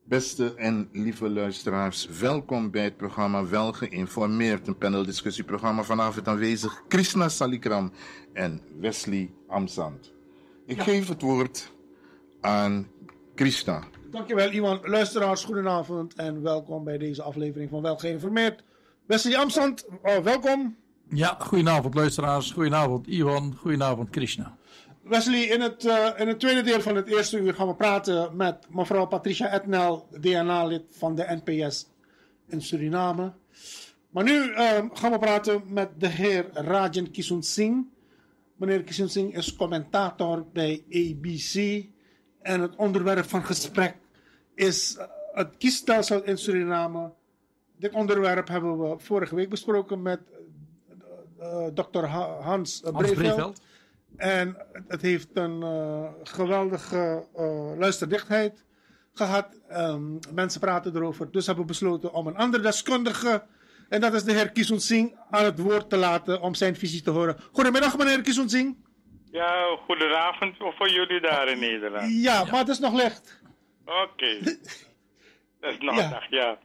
Beste en lieve luisteraars, welkom bij het programma Wel Geïnformeerd, een paneldiscussieprogramma. Vanavond aanwezig Krishna Salikram en Wesley Amsand. Ik geef het woord aan Krishna. Dankjewel Iwan. Luisteraars, goedenavond en welkom bij deze aflevering van Wel Geïnformeerd. Wesley Amsand, welkom. Ja, goedenavond luisteraars, goedenavond Iwan, goedenavond Krishna. Wesley, in het tweede deel van het eerste uur gaan we praten met mevrouw Patricia Etnel, DNA-lid van de NPS in Suriname. Maar nu gaan we praten met de heer Rajan Kishoon Singh. Meneer Kishoon Singh is commentator bij ABC. En het onderwerp van gesprek is het kiesstelsel in Suriname. Dit onderwerp hebben we vorige week besproken met Dr. Hans Breveld. En het heeft een geweldige luisterdichtheid gehad. Mensen praten erover. Dus hebben we besloten om een andere deskundige, en dat is de heer Kishoon Singh, aan het woord te laten om zijn visie te horen. Goedemiddag meneer Kishoon Singh. Ja, goedenavond voor jullie daar in Nederland. Ja, maar het is nog licht. Oké. Dat is nog dag, ja.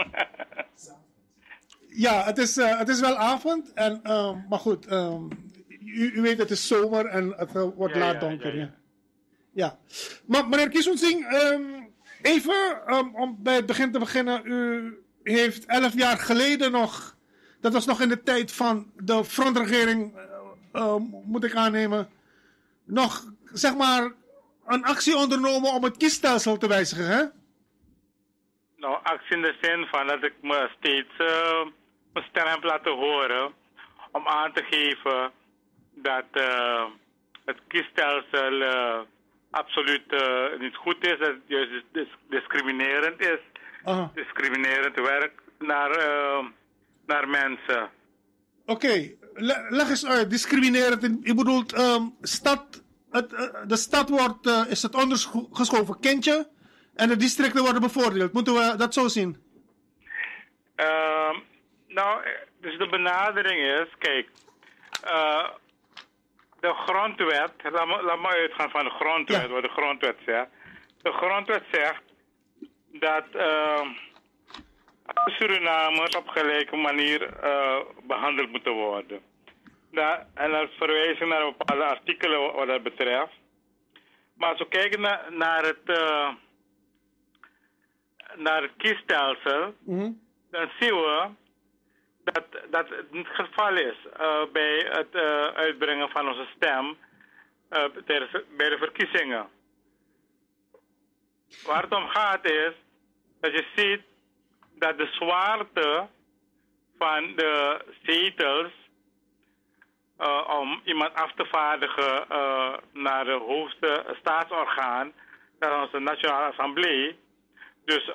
Ja, het is wel avond. En, maar goed, u weet het is zomer en het wordt laat donker. Ja. Maar meneer Kishoon Singh, even om bij het begin te beginnen. U heeft 11 jaar geleden nog, dat was nog in de tijd van de frontregering, moet ik aannemen, nog zeg maar een actie ondernomen om het kiesstelsel te wijzigen, hè? Nou, actie in de zin van dat ik me steeds mijn stem heb laten horen om aan te geven dat het kiesstelsel absoluut niet goed is, dat het juist discriminerend is. Discriminerend werk naar mensen. Oké, leg eens uit, discriminerend. Je bedoelt, de stad wordt, is het ondergeschoven kindje en de districten worden bevoordeeld. Moeten we dat zo zien? Nou, dus de benadering is, kijk, de grondwet, laat me uitgaan van de grondwet, wat de grondwet zegt. De grondwet zegt dat alle Surinamers op gelijke manier behandeld moeten worden. En dan verwijzen naar bepaalde artikelen wat dat betreft. Maar als we kijken naar het kiesstelsel, dan zien we dat het niet het geval is bij het uitbrengen van onze stem bij de verkiezingen. Waar het om gaat is dat je ziet dat de zwaarte van de zetels om iemand af te vaardigen naar de hoogste staatsorgaan, naar onze Nationale Assemblée. Dus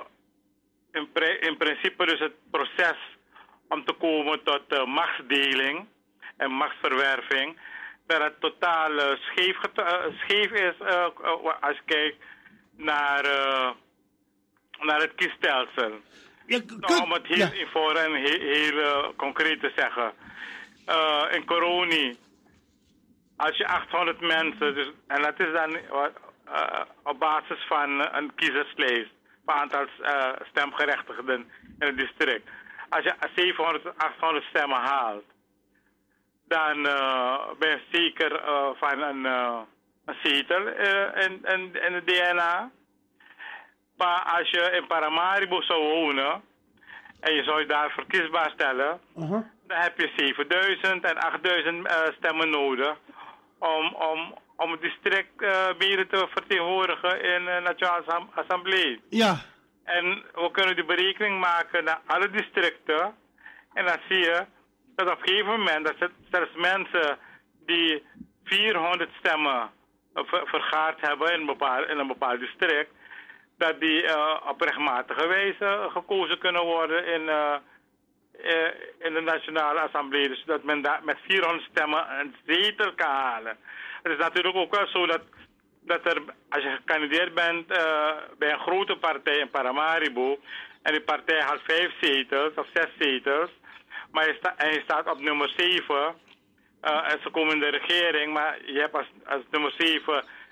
in principe dus het proces om te komen tot machtsdeling en machtsverwerving, dat het totaal scheef is als je kijkt naar het kiesstelsel. Om het heel eenvoudig en heel concreet te zeggen. In Coroni, als je 800 mensen, dus, en dat is dan op basis van een kiezerslijst, van aantal stemgerechtigden in het district. Als je 700, 800 stemmen haalt, dan ben je zeker van een zetel in de DNA. Maar als je in Paramaribo zou wonen en je zou je daar verkiesbaar stellen, dan heb je 7000 en 8000 stemmen nodig om het district mede te vertegenwoordigen in de Nationale Assemblée. Ja. En we kunnen die berekening maken naar alle districten. En dan zie je dat op een gegeven moment, dat zelfs mensen die 400 stemmen vergaard hebben in een bepaald district, dat die op rechtmatige wijze gekozen kunnen worden in de Nationale Assemblée. Dus dat men daar met 400 stemmen een zetel kan halen. Het is natuurlijk ook wel zo dat er, als je gekandideerd bent bij een grote partij in Paramaribo, en die partij haalt 5 zetels of 6 zetels, maar je staat op nummer 7 en ze komen in de regering, maar je hebt als nummer 7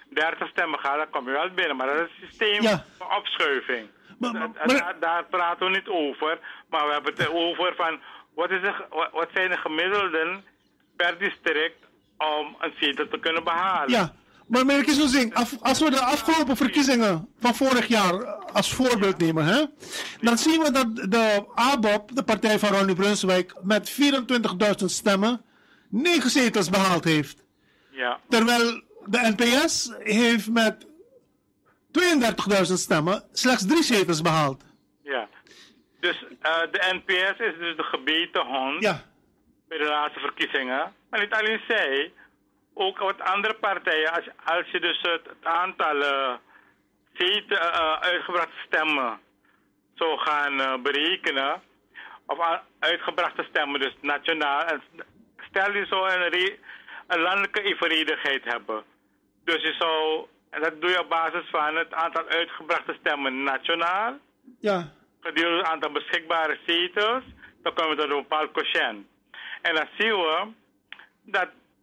30 stemmen gaat, dan kom je wel binnen. Maar dat is het systeem van opschuiving. Daar praten we niet over. Maar we hebben het over van wat zijn de gemiddelden per district om een zetel te kunnen behalen. Ja, maar meneer Kieselzing, als we de afgelopen verkiezingen van vorig jaar als voorbeeld nemen, hè, dan zien we dat de ABOP, de partij van Ronnie Brunswijk, met 24.000 stemmen 9 zetels behaald heeft. Ja. Terwijl de NPS heeft met 32.000 stemmen slechts 3 zetels behaald. Ja. Dus de NPS is dus de gebeten hond bij de laatste verkiezingen. Maar niet alleen zij, ook wat andere partijen. Als je dus het aantal uitgebrachte stemmen zou gaan berekenen, of uitgebrachte stemmen, dus nationaal, en stel je zou een landelijke evenredigheid hebben. Dus je zou, en dat doe je op basis van het aantal uitgebrachte stemmen nationaal, gedeeld het aantal beschikbare zetels, dan komen we tot een bepaald quotient. En dan zien we dat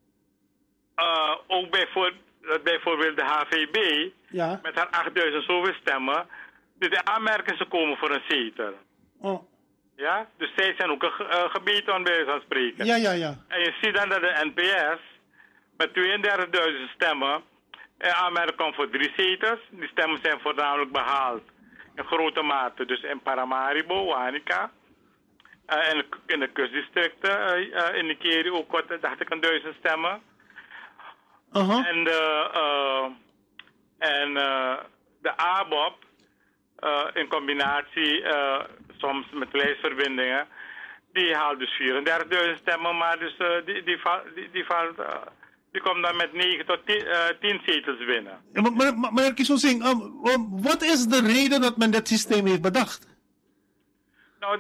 ook bijvoorbeeld de HVB met haar 8000 zoveel stemmen, de aanmerkingen ze komen voor een zetel. Oh. Ja, dus zij zijn ook een gebeten bij wijze van spreken. Ja. En je ziet dan dat de NPS met 32.000 stemmen aanmerking komt voor 3 zetels. Die stemmen zijn voornamelijk behaald in grote mate. Dus in Paramaribo, Wanica. En in de kustdistricten indikeer je ook wat, dacht ik, 1000 stemmen. En de ABOP in combinatie soms met lijstverbindingen, die haalt dus 34.000 stemmen, maar dus, die komt dan met 9 tot 10 zetels binnen. Ja, maar Kieselzing, wat is de reden dat men dit systeem heeft bedacht? Nou,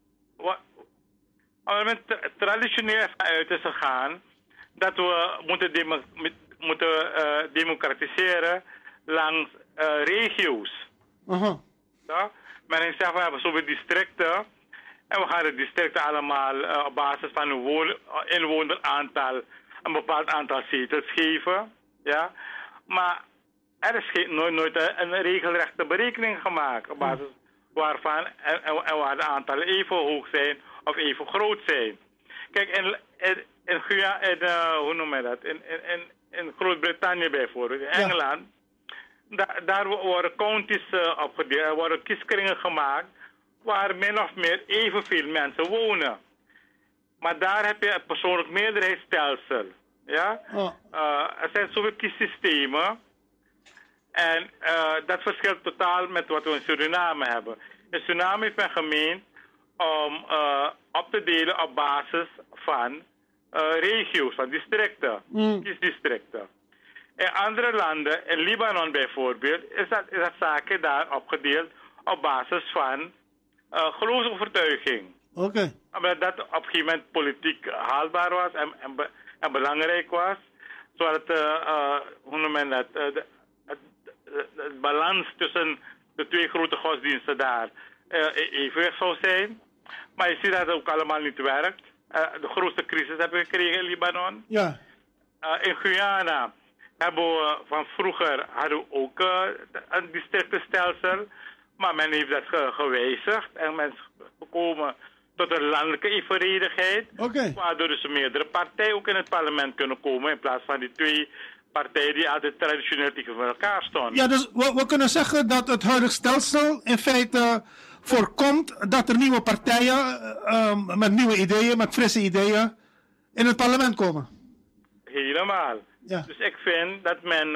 men traditioneel uit is gegaan dat we moeten democratiseren langs regio's. Ja? Men heeft gezegd, we hebben zoveel districten en we gaan de districten allemaal op basis van hun inwoneraantal een bepaald aantal zetels geven. Ja? Maar er is nooit een regelrechte berekening gemaakt op basis waarvan en waar de aantallen even hoog zijn of even groot zijn. Kijk, hoe noem je dat? In Groot-Brittannië bijvoorbeeld, in Engeland, daar worden counties opgedeeld, er worden kieskringen gemaakt waar min of meer evenveel mensen wonen. Maar daar heb je een persoonlijk meerderheidsstelsel. Ja? Er zijn zoveel kiessystemen en dat verschilt totaal met wat we in Suriname hebben. In Suriname heeft men gemeend om op te delen op basis van regio's, van districten, kiesdistricten. In andere landen, in Libanon bijvoorbeeld, is dat zaken daar opgedeeld op basis van geloofsovertuiging. Omdat dat op een gegeven moment politiek haalbaar was en belangrijk was. Zodat hoe noem men dat, het balans tussen de twee grote godsdiensten daar evenwicht zou zijn. Maar je ziet dat het ook allemaal niet werkt. De grootste crisis hebben we gekregen in Libanon. Ja. In Guyana hebben we van vroeger hadden we ook een districtenstelsel. Maar men heeft dat gewijzigd en men is gekomen tot een landelijke evenredigheid. Waardoor dus meerdere partijen ook in het parlement kunnen komen in plaats van die twee partijen die altijd traditioneel tegen elkaar stonden. Ja, dus we kunnen zeggen dat het huidige stelsel in feite voorkomt dat er nieuwe partijen met nieuwe ideeën, met frisse ideeën in het parlement komen. Helemaal. Ja. Dus ik vind dat men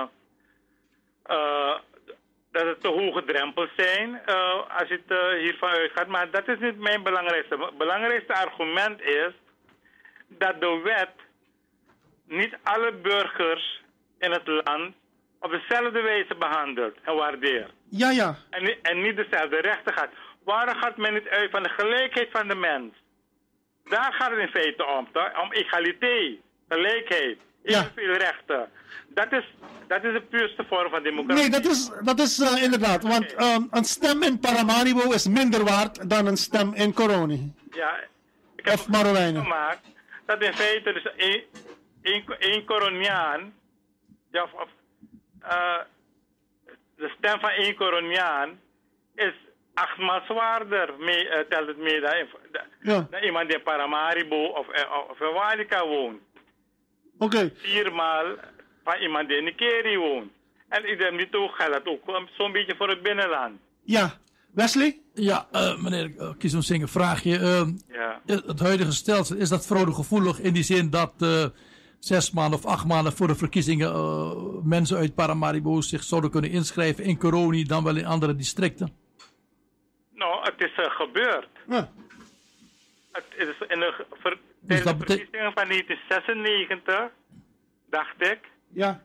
dat het te hoge drempels zijn als je het hiervan uitgaat. Maar dat is niet mijn belangrijkste. Het belangrijkste argument is dat de wet niet alle burgers in het land op dezelfde wijze behandelt en waardeert. Ja. En niet dezelfde rechten gaat. Waarom gaat men niet uit van de gelijkheid van de mens? Daar gaat het in feite om egaliteit, gelijkheid, evenveel rechten. Dat is de puurste vorm van democratie. Nee, dat is inderdaad. Want een stem in Paramaribo is minder waard dan een stem in Coroni. Ja, ik heb gemaakt dat in feite dus één Coroniaan, de stem van 1 Coroniaan is 8 maal zwaarder, telt het mee, dan iemand die in Paramaribo of in Walika woont. Oké. 4 maal van iemand die in Nikeri woont. En idem niet ook geldt dat ook zo'n beetje voor het binnenland. Ja. Wesley? Ja, meneer Kiesomsing, een vraagje. Ja. Het huidige stelsel, is dat fraudegevoelig in die zin dat 6 maanden of 8 maanden voor de verkiezingen mensen uit Paramaribo zich zouden kunnen inschrijven in Coroni dan wel in andere districten? Nou, het is gebeurd. Ja. Het is in de verkiezingen van 1996, dacht ik, Ja.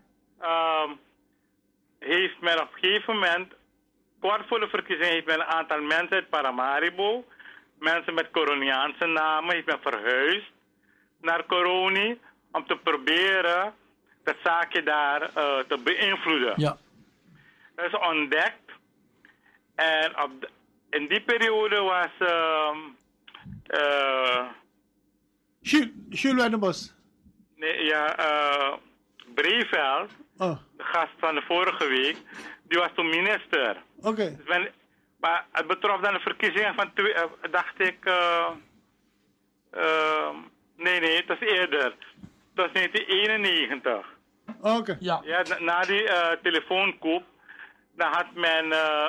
heeft men op een gegeven moment, kort voor de verkiezingen, heeft men een aantal mensen uit Paramaribo, mensen met Coroniaanse namen, heeft men verhuisd naar Coroni om te proberen dat zaakje daar te beïnvloeden. Ja. Dat is ontdekt. En in die periode was Jules Weidenbos. Breveld, Oh. de gast van de vorige week, die was toen minister. Oké. Dus maar het betrof dan de verkiezingen van, dacht ik, nee, het was eerder. Het was 1991. Oké. Ja. Ja, na die telefoonkoep, dan had men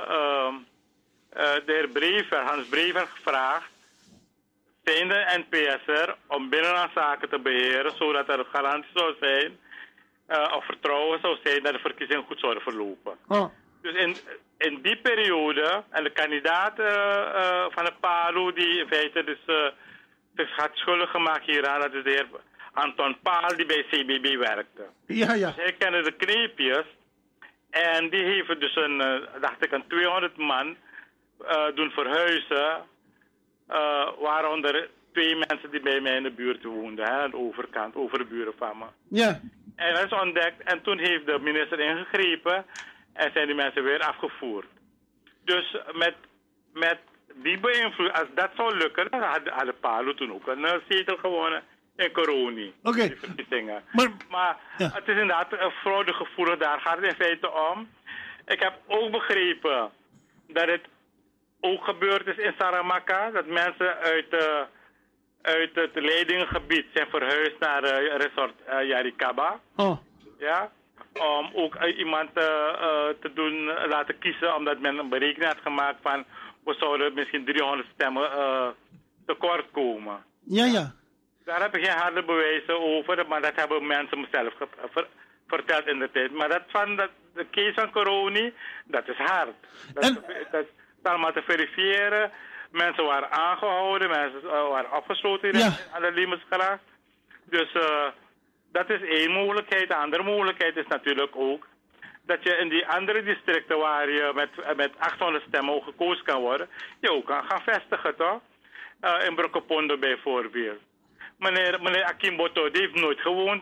de heer Breveld, Hans Breveld, gevraagd, zijn de NPS'er om binnenlandzaken te beheren, zodat er garantie zou zijn, of vertrouwen zou zijn dat de verkiezingen goed zouden verlopen. Oh. Dus in die periode, en de kandidaat van de PALO, die in feite dus zich had schuldig gemaakt hieraan, dat is de heer Anton Paal, die bij CBB werkte. Ja, ja. Dus hij kende de kneepjes. En die heeft dus een 200 man doen verhuizen. Waaronder 2 mensen die bij mij in de buurt woonden. Hè, aan de overkant, overburen van me. Ja. En dat is ontdekt. En toen heeft de minister ingegrepen. En zijn die mensen weer afgevoerd. Dus met die beïnvloeding, als dat zou lukken, dan had de PALO toen ook een zetel gewonnen in Coroni. Oké. Die verkiezingen. Maar ja. het is inderdaad een fraudegevoelig, daar gaat het in feite om. Ik heb ook begrepen dat het ook gebeurd is in Saramaka, dat mensen uit het Leidingengebied zijn verhuisd naar resort Yarikaba. Oh. Ja, om ook iemand te laten kiezen, omdat men een berekening had gemaakt van we zouden misschien 300 stemmen tekort komen. Ja, ja. Daar heb ik geen harde bewijzen over, maar dat hebben mensen mezelf verteld in de tijd. Maar dat van de case van Coroni, dat is hard. Dat is allemaal te verifiëren. Mensen waren aangehouden, mensen waren opgesloten in de Limesgracht. Dus dat is één mogelijkheid. De andere mogelijkheid is natuurlijk ook dat je in die andere districten waar je met 800 stemmen ook gekozen kan worden, je ook kan gaan vestigen, toch? In Brokopondo bijvoorbeeld. Meneer Akimboto, die heeft nooit gewoond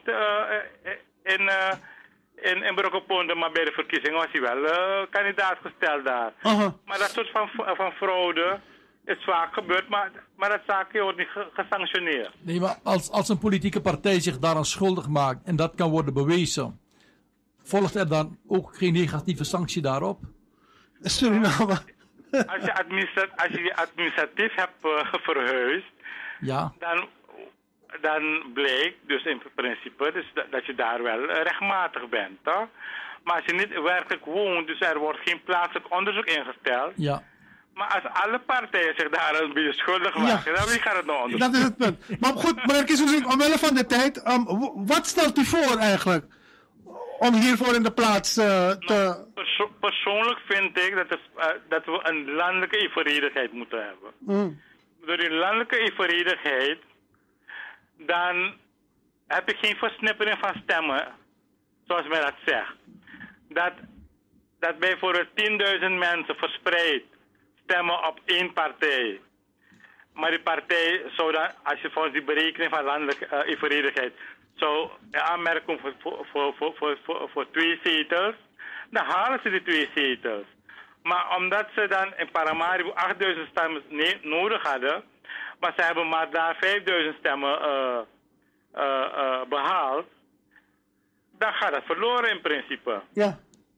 in Brokopondo, maar bij de verkiezingen was hij wel kandidaat gesteld daar. Maar dat soort van fraude is vaak gebeurd, maar dat zaakje wordt niet gesanctioneerd. Nee, maar als een politieke partij zich daaraan schuldig maakt en dat kan worden bewezen, volgt er dan ook geen negatieve sanctie daarop? Suriname. Als je administratief hebt verhuisd, ja, dan blijkt dus in principe dus dat je daar wel rechtmatig bent. Toch? Maar als je niet werkelijk woont, dus er wordt geen plaatselijk onderzoek ingesteld. Ja. Maar als alle partijen zich daar een beetje schuldig maken, dan wie gaat het nou onderzoeken? Dat is het punt. Maar goed, meneer Kiesomsing, omwille van de tijd, wat stelt u voor eigenlijk? Om hiervoor in de plaats te... Persoonlijk vind ik dat we een landelijke evenredigheid moeten hebben. Door die landelijke evenredigheid, dan heb je geen versnippering van stemmen, zoals men dat zegt. Dat bijvoorbeeld 10.000 mensen verspreid stemmen op één partij. Maar die partij zou dan, als je volgens die berekening van landelijke evenredigheid zou aanmerken voor 2 zetels, dan halen ze die 2 zetels. Maar omdat ze dan in Paramaribo 8.000 stemmen nodig hadden, maar ze hebben maar daar 5.000 stemmen behaald, dan gaat dat verloren in principe. Ja.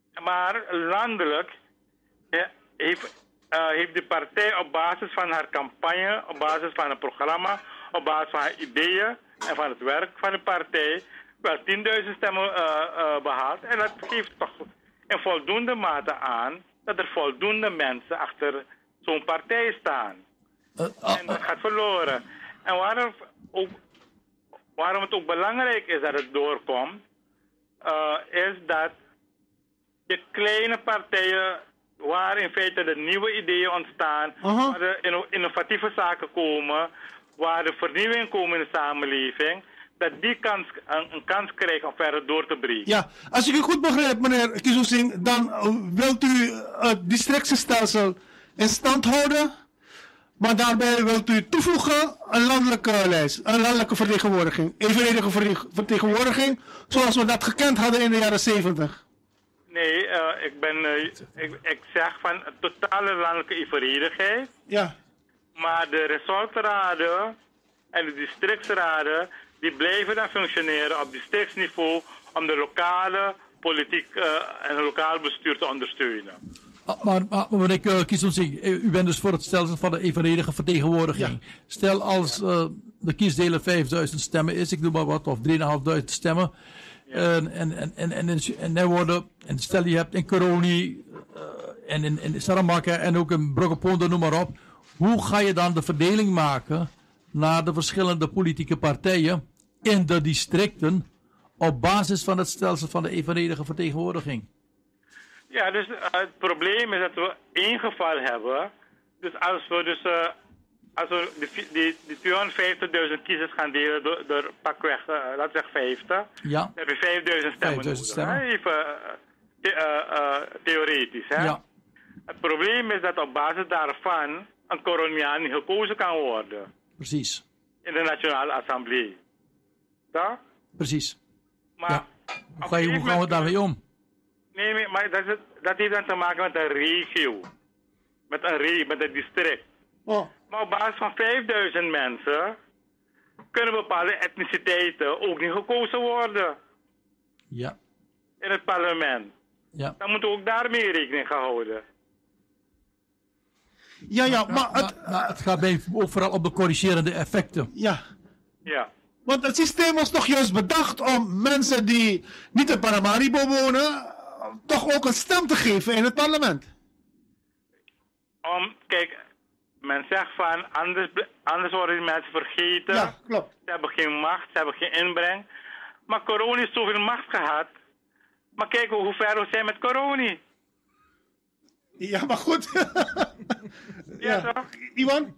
Maar landelijk heeft de partij op basis van haar campagne, op basis van het programma, op basis van haar ideeën en van het werk van de partij wel 10.000 stemmen behaald. En dat geeft toch in voldoende mate aan dat er voldoende mensen achter zo'n partij staan. En dat gaat verloren. En waarom het ook belangrijk is dat het doorkomt, is dat de kleine partijen, waar in feite de nieuwe ideeën ontstaan, waar de innovatieve zaken komen, waar de vernieuwing komt in de samenleving, dat die een kans krijgen om verder door te breken. Ja, als ik u goed begrijp, meneer Kieselsing, dan wilt u het districtenstelsel in stand houden, maar daarbij wilt u toevoegen een landelijke lijst, een landelijke vertegenwoordiging, evenredige vertegenwoordiging, zoals we dat gekend hadden in de jaren 70. Nee, ik zeg van totale landelijke evenredigheid. Ja. Maar de resultraden en de districtsraden, die blijven dan functioneren op districtsniveau om de lokale politiek en het lokale bestuur te ondersteunen. Maar meneer Kieselsing, u bent dus voor het stelsel van de evenredige vertegenwoordiging. Ja. Stel als de kiesdelen 5000 stemmen is, ik noem maar wat, of 3500 stemmen. Ja. En stel je hebt in Coroni en in Saramaka en ook in Bruggeponde, noem maar op. Hoe ga je dan de verdeling maken naar de verschillende politieke partijen in de districten op basis van het stelsel van de evenredige vertegenwoordiging? Ja, dus het probleem is dat we één geval hebben. Dus als we die 250.000 kiezers gaan delen door pakweg, laten we zeggen 50. Ja. Dan heb je 5000 stemmen nodig. Even theoretisch. Hè? Ja. Het probleem is dat op basis daarvan een Coroniaan niet gekozen kan worden. Precies. In de Nationale Assemblée. Dat? Precies. Maar ja. Hoe gaan we daarmee om? Nee, maar dat heeft dan te maken met een regio. Met een district. Oh. Maar op basis van 5000 mensen kunnen bepaalde etniciteiten ook niet gekozen worden. Ja. In het parlement. Ja. Dan moeten we ook daarmee rekening gaan houden. Ja, maar het gaat bij ook vooral op de corrigerende effecten. Ja. Ja. Want het systeem was toch juist bedacht om mensen die niet in Paramaribo wonen, toch ook een stem te geven in het parlement. Kijk, men zegt van anders worden die mensen vergeten. Ja, klopt. Ze hebben geen macht, ze hebben geen inbreng. Maar corona heeft zoveel macht gehad. Maar kijk hoe ver we zijn met corona. Ja, maar goed. Ja, toch? Iwan?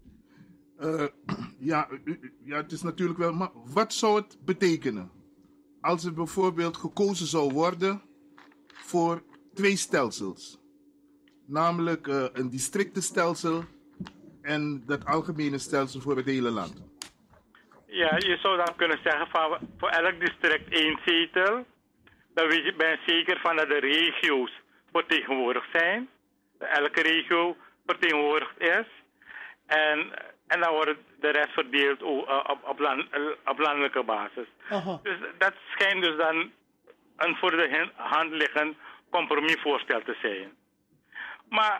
Ja, het is natuurlijk wel... Maar wat zou het betekenen als er bijvoorbeeld gekozen zou worden voor 2 stelsels? Namelijk een districtenstelsel en dat algemene stelsel voor het hele land. Ja, je zou dan kunnen zeggen van voor elk district 1 zetel. Dan ben je zeker van dat de regio's vertegenwoordigd zijn. Dat elke regio vertegenwoordigd is. En dan wordt de rest verdeeld op landelijke basis. Aha. Dus dat schijnt dus dan een voor de hand liggend compromisvoorstel te zijn. Maar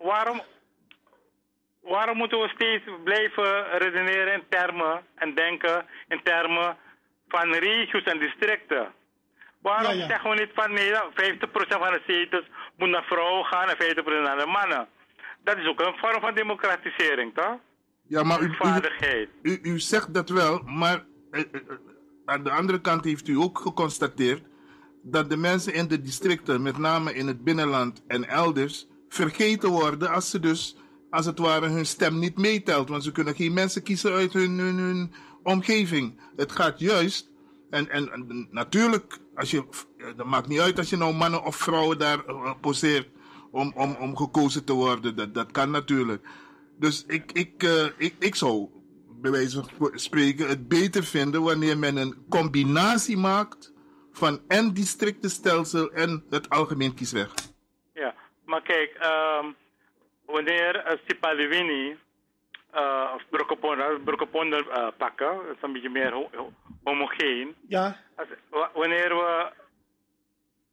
waarom moeten we steeds blijven redeneren in termen en denken in termen van regio's en districten? Waarom zeggen we niet van nee, 50% van de zetels moet naar vrouwen gaan en 50% naar de mannen? Dat is ook een vorm van democratisering, toch? Ja, maar u zegt dat wel, maar aan de andere kant heeft u ook geconstateerd dat de mensen in de districten, met name in het binnenland en elders, vergeten worden als ze dus, als het ware, hun stem niet meetelt. Want ze kunnen geen mensen kiezen uit hun omgeving. Het gaat juist, en natuurlijk, dat maakt niet uit als je nou mannen of vrouwen daar poseert om gekozen te worden. Dat kan natuurlijk. Dus ik zou, bij wijze van spreken, het beter vinden wanneer men een combinatie maakt van en districtenstelsel en het algemeen kiesrecht. Ja, maar kijk, wanneer Sipaliwini of Bruggeponde pakken, dat is een beetje meer homogeen. Ja. Wanneer we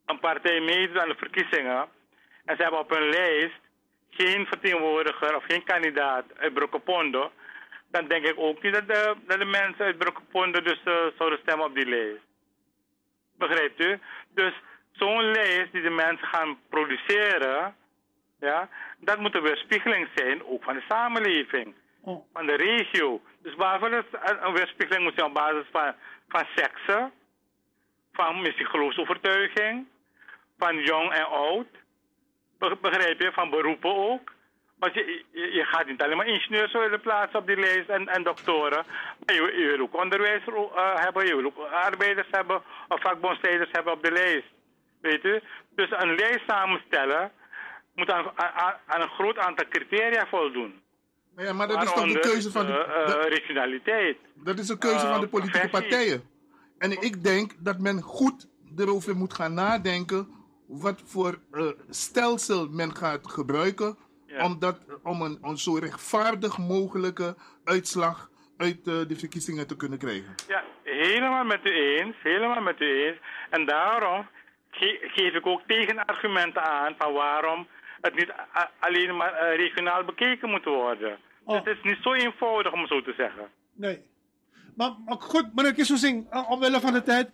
een partij meedoet aan de verkiezingen en ze hebben op hun lijst geen vertegenwoordiger of geen kandidaat uit Brokopondo, dan denk ik ook niet dat de mensen uit Brokopondo dus zouden stemmen op die lijst. Begrijpt u? Dus zo'n lijst die de mensen gaan produceren, ja, dat moet een weerspiegeling zijn, ook van de samenleving, van de regio. Dus waarvoor een weerspiegeling moet zijn op basis van seksen, van misschien geloofsovertuiging, van jong en oud. Begrijp je? Van beroepen ook. Want je gaat niet alleen maar ingenieurs willen plaatsen op die lijst en doktoren. Maar je wil ook onderwijs hebben, je wil ook arbeiders hebben of vakbondsleiders hebben op de lijst. Weet u? Dus een lijst samenstellen moet aan een groot aantal criteria voldoen. Ja, maar dat is toch de keuze van de regionaliteit. Dat is een keuze van de politieke partijen. En ik denk dat men goed erover moet gaan nadenken wat voor stelsel men gaat gebruiken, om een zo rechtvaardig mogelijke uitslag uit de verkiezingen te kunnen krijgen. Ja, helemaal met u eens. En daarom geef ik ook tegenargumenten aan van waarom het niet alleen maar regionaal bekeken moet worden. Dus het is niet zo eenvoudig om zo te zeggen. Nee. Maar goed, meneer Kisselsing, omwille van de tijd.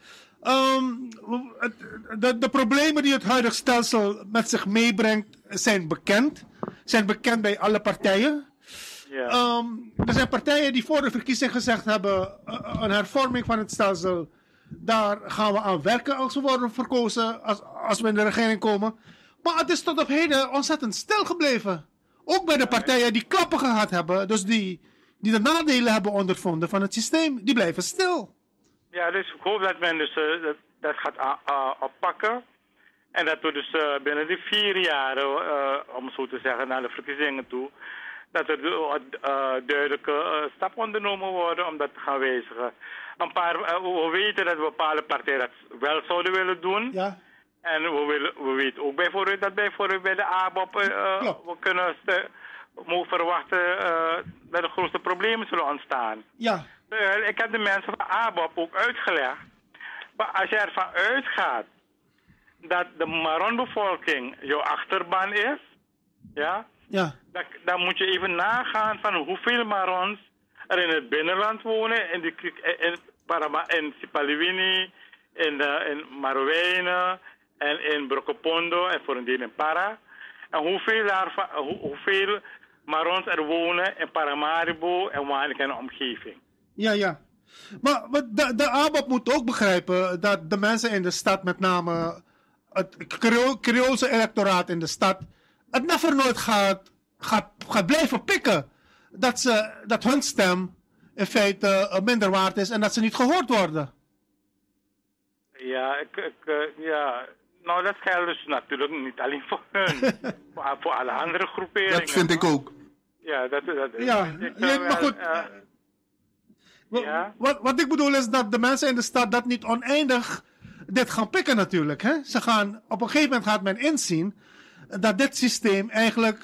De problemen die het huidige stelsel met zich meebrengt zijn bekend. Zijn bekend bij alle partijen. Ja. Er zijn partijen die voor de verkiezing gezegd hebben, een hervorming van het stelsel, daar gaan we aan werken als we worden verkozen, als we in de regering komen. Maar het is tot op heden ontzettend stil gebleven. Ook bij de partijen die klappen gehad hebben, dus die de nadelen hebben ondervonden van het systeem, die blijven stil. Ja, dus ik hoop dat men dus dat gaat oppakken. En dat we dus binnen die 4 jaar, om zo te zeggen, naar de verkiezingen toe, dat er duidelijke stappen ondernomen worden om dat te gaan wijzigen. We weten dat bepaalde partijen dat wel zouden willen doen. Ja. En we weten ook bijvoorbeeld dat bij de ABOP we mogen verwachten dat de grootste problemen zullen ontstaan. Ja. Ik heb de mensen van ABOP ook uitgelegd. Maar als je ervan uitgaat dat de Maron-bevolking jouw achterban is, ja, dan moet je even nagaan van hoeveel Marons er in het binnenland wonen, in Sipaliwini, in Marowijnen en in Brokopondo en voor een deel in Para. En hoeveel Marons er wonen in Paramaribo en Wanik en de omgeving. Ja. Maar de ABOP moet ook begrijpen dat de mensen in de stad, met name het Creoolse electoraat in de stad, het never nooit gaat blijven pikken. Dat hun stem in feite minder waard is en dat ze niet gehoord worden. Ja, nou dat geldt dus natuurlijk niet alleen voor hun, maar voor alle andere groeperingen. Dat vind ik ook. Ja, maar goed. Wat ik bedoel is dat de mensen in de stad dat niet oneindig dit gaan pikken natuurlijk. Hè? Op een gegeven moment gaat men inzien dat dit systeem eigenlijk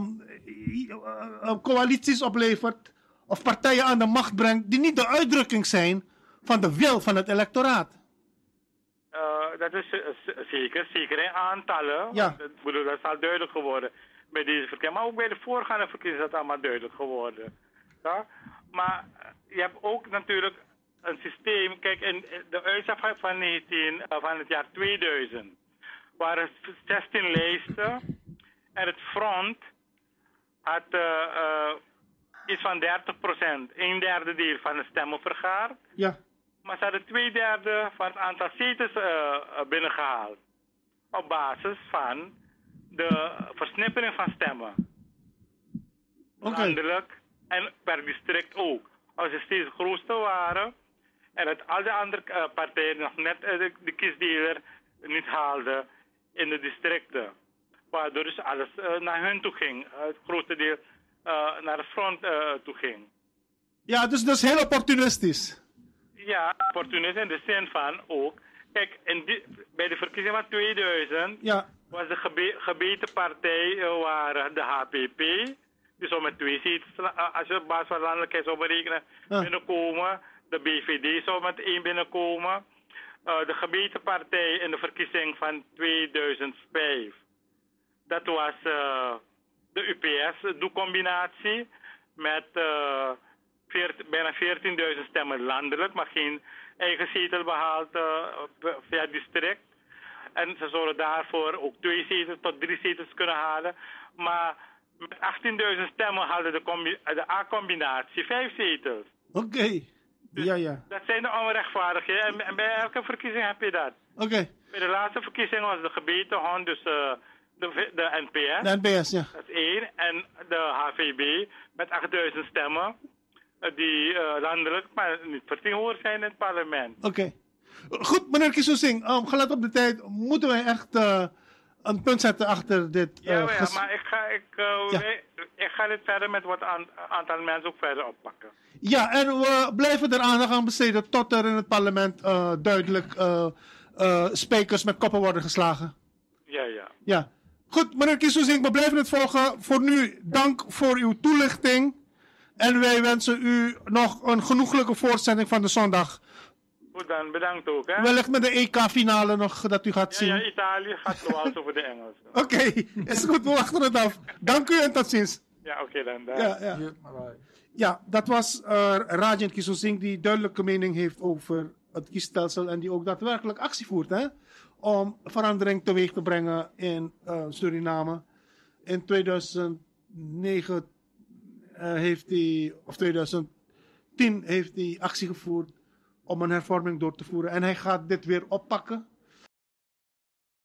coalities oplevert of partijen aan de macht brengt die niet de uitdrukking zijn van de wil van het electoraat. Dat is zeker in aantallen. Ja. Dat is al duidelijk geworden bij deze verkiezingen. Maar ook bij de voorgaande verkiezingen is dat allemaal duidelijk geworden. Ja? Maar je hebt ook natuurlijk een systeem. Kijk, in de uitslag van het jaar 2000 waren 16 lijsten. En het front had iets van 30%, 1/3 deel van de stemmen vergaard. Ja. Maar ze hadden 2/3 van het aantal zetels binnengehaald. Op basis van de versnippering van stemmen. Landelijk en per district ook. Als ze steeds grootste waren en dat al de andere partijen nog net de kiesdeler niet haalden in de districten. Waardoor dus alles naar hun toe ging. Het grootste deel naar het front toe ging. Ja, dus dat is heel opportunistisch. Ja, opportunistisch in de zin van ook. Kijk, bij de verkiezingen van 2000 was de gebeten partij waren de HPP. Die zou met 2 zetels, als je op basis van landelijkheid zou berekenen, binnenkomen. De BVD zou met 1 binnenkomen. de gemeentepartij in de verkiezing van 2005. Dat was de UPS-doecombinatie met bijna 14.000 stemmen landelijk, maar geen eigen zetel behaald via district. En ze zouden daarvoor ook 2 zetels tot 3 zetels kunnen halen. Maar met 18.000 stemmen hadden de A-combinatie 5 zetels. Oké. Ja. Dat zijn de onrechtvaardigheden. En bij elke verkiezing heb je dat. Oké. Bij de laatste verkiezing was de gemeentegrond, dus de NPS. De NPS, ja. Dat is 1. En de HVB met 8.000 stemmen. Die landelijk, maar niet vertegenwoordigd zijn in het parlement. Oké. Goed, meneer Kissoesing, gelet op de tijd moeten wij echt een punt zetten achter dit. Maar ik ga dit verder met wat aantal mensen ook verder oppakken. Ja, en we blijven er aandacht aan besteden tot er in het parlement duidelijk spijkers met koppen worden geslagen. Ja. Goed, meneer Kissoesing, we blijven het volgen. Voor nu, dank voor uw toelichting. En wij wensen u nog een genoeglijke voorstelling van de zondag. Goed dan, bedankt ook. Hè? Wellicht met de EK-finale nog dat u gaat zien. Ja, Italië gaat zoals over de Engelsen. Oké, is goed, we wachten het af. Dank u en tot ziens. Ja, oké dan. Ja, dat was Rajan Kissoesing die duidelijke mening heeft over het kiesstelsel en die ook daadwerkelijk actie voert, hè, om verandering teweeg te brengen in Suriname. In 2009 of 2010 heeft hij actie gevoerd om een hervorming door te voeren. En hij gaat dit weer oppakken.